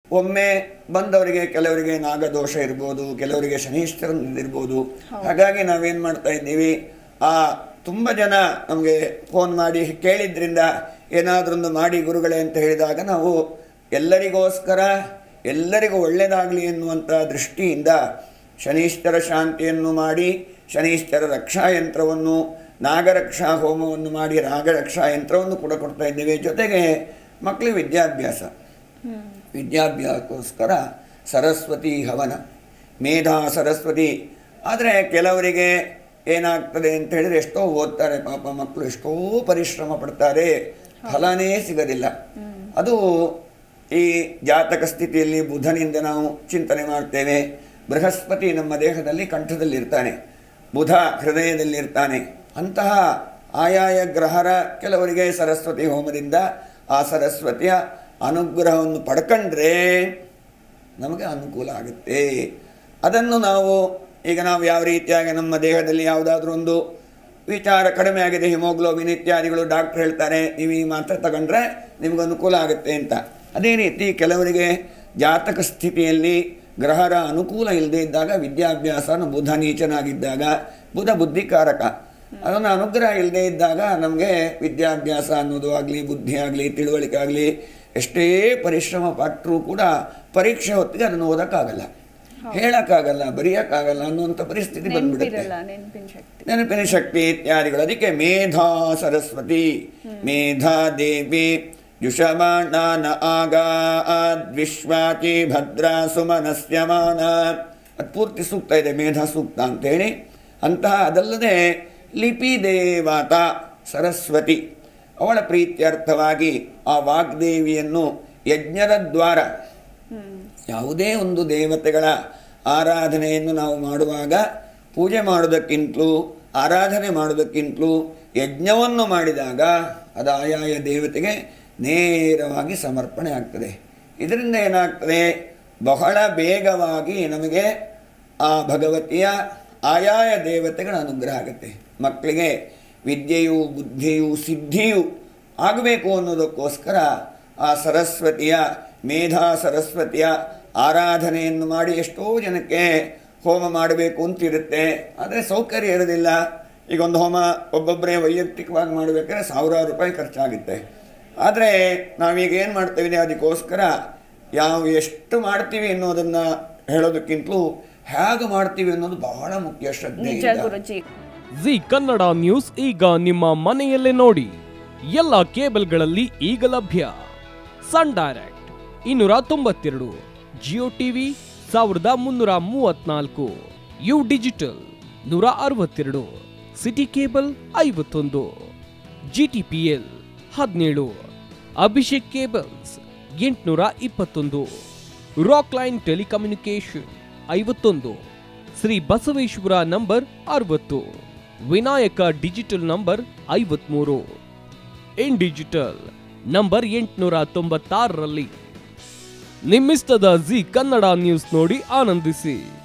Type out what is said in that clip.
ಒಮ್ಮೆ ಬಂದವರಿಗೆ ಕೆಲವರಿಗೆ ನಾಗದೋಷ ಇರ್ಬೋದು, ಕೆಲವರಿಗೆ ಶನೀಶ್ವರನಿರ್ಬೋದು. ಹಾಗಾಗಿ ನಾವೇನು ಮಾಡ್ತಾ ಇದ್ದೀವಿ, ತುಂಬ ಜನ ನಮಗೆ ಫೋನ್ ಮಾಡಿ ಕೇಳಿದ್ರಿಂದ ಏನಾದ್ರೊಂದು ಮಾಡಿ ಗುರುಗಳೇ ಅಂತ ಹೇಳಿದಾಗ ನಾವು ಎಲ್ಲರಿಗೋಸ್ಕರ ಎಲ್ಲರಿಗೂ ಒಳ್ಳೆಯದಾಗಲಿ ಎನ್ನುವಂಥ ದೃಷ್ಟಿಯಿಂದ ಶನೀಶ್ವರ ಶಾಂತಿಯನ್ನು ಮಾಡಿ ಶನೀಶ್ವರ ರಕ್ಷಾ ಯಂತ್ರವನ್ನು ನಾಗರಕ್ಷಾ ಹೋಮವನ್ನು ಮಾಡಿ ನಾಗರಕ್ಷಾ ಯಂತ್ರವನ್ನು ಕೂಡ ಕೊಡ್ತಾ ಇದ್ದೇವೆ. ಜೊತೆಗೆ ಮಕ್ಕಳಿಗೆ ವಿದ್ಯಾಭ್ಯಾಸಕ್ಕೋಸ್ಕರ ಸರಸ್ವತಿ ಹವನ, ಮೇಧಾ ಸರಸ್ವತಿ. ಆದರೆ ಕೆಲವರಿಗೆ ಏನಾಗ್ತದೆ ಅಂತ ಹೇಳಿದರೆ ಎಷ್ಟೋ ಓದ್ತಾರೆ ಪಾಪ ಮಕ್ಕಳು, ಎಷ್ಟೋ ಪರಿಶ್ರಮ ಪಡ್ತಾರೆ, ಫಲನೇ ಸಿಗೋದಿಲ್ಲ. ಅದು ಈ ಜಾತಕ ಸ್ಥಿತಿಯಲ್ಲಿ ಬುಧನಿಂದ ನಾವು ಚಿಂತನೆ ಮಾಡ್ತೇವೆ. ಬೃಹಸ್ಪತಿ ನಮ್ಮ ದೇಹದಲ್ಲಿ ಕಂಠದಲ್ಲಿರ್ತಾನೆ, ಬುಧ ಹೃದಯದಲ್ಲಿರ್ತಾನೆ. ಅಂತಹ ಆಯಾಯ ಗ್ರಹರ ಕೆಲವರಿಗೆ ಸರಸ್ವತಿ ಹೋಮದಿಂದ ಆ ಸರಸ್ವತಿಯ ಅನುಗ್ರಹವನ್ನು ಪಡ್ಕೊಂಡ್ರೆ ನಮಗೆ ಅನುಕೂಲ ಆಗುತ್ತೆ. ಅದನ್ನು ನಾವು ಯಾವ ರೀತಿಯಾಗಿ ನಮ್ಮ ದೇಹದಲ್ಲಿ ಯಾವುದಾದ್ರೂ ಒಂದು ವಿಚಾರ ಕಡಿಮೆ ಆಗಿದೆ, ಹಿಮೋಗ್ಲೋಬಿನ್ ಇತ್ಯಾದಿಗಳು, ಡಾಕ್ಟ್ರ್ ಹೇಳ್ತಾರೆ ನೀವು ಈ ಮಾತ್ರೆ ತಗೊಂಡ್ರೆ ನಿಮ್ಗೆ ಅನುಕೂಲ ಆಗುತ್ತೆ ಅಂತ. ಅದೇ ರೀತಿ ಕೆಲವರಿಗೆ ಜಾತಕ ಸ್ಥಿತಿಯಲ್ಲಿ ಗ್ರಹರ ಅನುಕೂಲ ಇಲ್ಲದೇ ಇದ್ದಾಗ, ವಿದ್ಯಾಭ್ಯಾಸ ಬುಧ ನೀಚನಾಗಿದ್ದಾಗ, ಬುಧ ಬುದ್ಧಿಕಾರಕ, ಅದನ್ನು ಅನುಗ್ರಹ ಇಲ್ಲದೇ ಇದ್ದಾಗ ನಮಗೆ ವಿದ್ಯಾಭ್ಯಾಸ ಅನ್ನೋದು ಆಗಲಿ, ಬುದ್ಧಿ ಆಗಲಿ, ತಿಳುವಳಿಕೆ ಆಗಲಿ, ಎಷ್ಟೇ ಪರಿಶ್ರಮ ಪಟ್ಟರೂ ಕೂಡ ಪರೀಕ್ಷೆ ಹೊತ್ತಿಗೆ ಅದನ್ನು ಓದೋಕ್ಕಾಗಲ್ಲ, ಹೇಳೋಕ್ಕಾಗಲ್ಲ, ಬರೆಯೋಕ್ಕಾಗಲ್ಲ ಅನ್ನುವಂಥ ಪರಿಸ್ಥಿತಿ ಬಂದ್ಬಿಡುತ್ತೆ. ನೆನಪಿನ ಶಕ್ತಿ ಇತ್ಯಾದಿಗಳು. ಅದಕ್ಕೆ ಮೇಧಾ ಸರಸ್ವತಿ, ಮೇಧಾ ದೇವಿ ಜುಷಮಾಣ ಆಗಾದ್ವಿಶ್ವಾಚಿ ಭದ್ರಾ ಸುಮನಸ್ಯಮಾನ. ಅದು ಪೂರ್ತಿ ಸೂಕ್ತ ಇದೆ, ಮೇಧಾ ಸೂಕ್ತ ಅಂತೇಳಿ. ಅಂತಹ ಅದಲ್ಲದೆ ಲಿಪಿ ದೇವತ ಸರಸ್ವತಿ, ಅವಳ ಪ್ರೀತ್ಯರ್ಥವಾಗಿ ಆ ವಾಗ್ದೇವಿಯನ್ನು ಯಜ್ಞದ ದ್ವಾರ, ಯಾವುದೇ ಒಂದು ದೇವತೆಗಳ ಆರಾಧನೆಯನ್ನು ನಾವು ಮಾಡುವಾಗ ಪೂಜೆ ಮಾಡೋದಕ್ಕಿಂತಲೂ ಆರಾಧನೆ ಮಾಡೋದಕ್ಕಿಂತಲೂ ಯಜ್ಞವನ್ನು ಮಾಡಿದಾಗ ಅದು ಆಯಾಯ ದೇವತೆಗೆ ನೇರವಾಗಿ ಸಮರ್ಪಣೆ ಆಗ್ತದೆ. ಇದರಿಂದ ಏನಾಗ್ತದೆ, ಬಹಳ ಬೇಗವಾಗಿ ನಮಗೆ ಆ ಭಗವತಿಯ ಆಯಾಯ ದೇವತೆಗಳ ಅನುಗ್ರಹ ಆಗುತ್ತೆ. ಮಕ್ಕಳಿಗೆ ವಿದ್ಯೆಯು ಬುದ್ಧಿಯು ಸಿದ್ಧಿಯು ಆಗಬೇಕು ಅನ್ನೋದಕ್ಕೋಸ್ಕರ ಆ ಸರಸ್ವತಿಯ ಮೇಧಾ ಸರಸ್ವತಿಯ ಆರಾಧನೆಯನ್ನು ಮಾಡಿ ಎಷ್ಟೋ ಜನಕ್ಕೆ ಹೋಮ ಮಾಡಬೇಕು ಅಂತಿರುತ್ತೆ, ಆದರೆ ಸೌಕರ್ಯ ಇರೋದಿಲ್ಲ. ಈಗ ಒಂದು ಹೋಮ ಒಬ್ಬೊಬ್ಬರೇ ವೈಯಕ್ತಿಕವಾಗಿ ಮಾಡಬೇಕಾದ್ರೆ ಸಾವಿರಾರು ರೂಪಾಯಿ ಖರ್ಚಾಗುತ್ತೆ. ಆದರೆ ನಾವೀಗ ಏನು ಮಾಡ್ತೇವೆ, ಅದಕ್ಕೋಸ್ಕರ ಎಷ್ಟು ಮಾಡ್ತೀವಿ ಅನ್ನೋದನ್ನು ಹೇಳೋದಕ್ಕಿಂತಲೂ ಹೇಗೆ ಮಾಡ್ತೀವಿ ಅನ್ನೋದು ಬಹಳ ಮುಖ್ಯ. ಶ್ರದ್ಧೆ. ಜಿ ಕನ್ನಡ ನ್ಯೂಸ್ ಈಗ ನಿಮ್ಮ ಮನೆಯಲ್ಲೇ ನೋಡಿ. ಎಲ್ಲ ಕೇಬಲ್ಗಳಲ್ಲಿ ಈಗ ಲಭ್ಯ. Sun Direct 292, Jio TV 1334, U digital 162, city cable 51, GTPL 17, Abhishek cables 821, rock line telecommunication 51, Shri Basaveshwara number 60, Vinayaka digital number 53, in digital number 896ರಲ್ಲಿ. ನಿಮ್ಮಿಸ್ತದ ಜಿ ಕನ್ನಡ ನ್ಯೂಸ್ ನೋಡಿ ಆನಂದಿಸಿ.